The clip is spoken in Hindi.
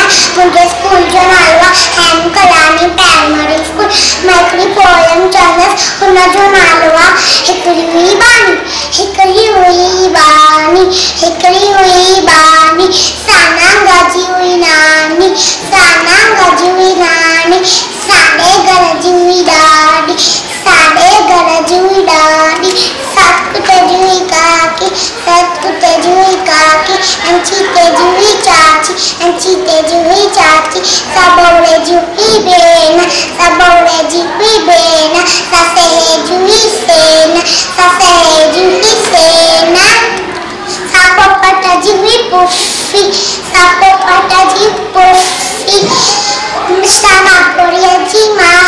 मुझे स्कूल जो नालवा हेमू कलानी प्राइमरी स्कूल मैकरी पोयम चलस हुन जो नालवा हिकड़ी हुई बानी हिकड़ी हुई बानी हिकड़ी हुई बानी साना गजी हुई नानी साना गजी हुई नानी साडे गरजी हुई डाडी साडे गरजी हुई डाडी सतकुते जुई काकी सतकुते जुई काकी अंची ते जुई चाची अंची ते जुई चाची सबौरे जुई बेन सबौरे जुई बेन ससे जुई सेन ससे जुई सेना सापो पटा जुई पुफी सापो पटा जुई पुफी मिस्टाना कोरिया जी मा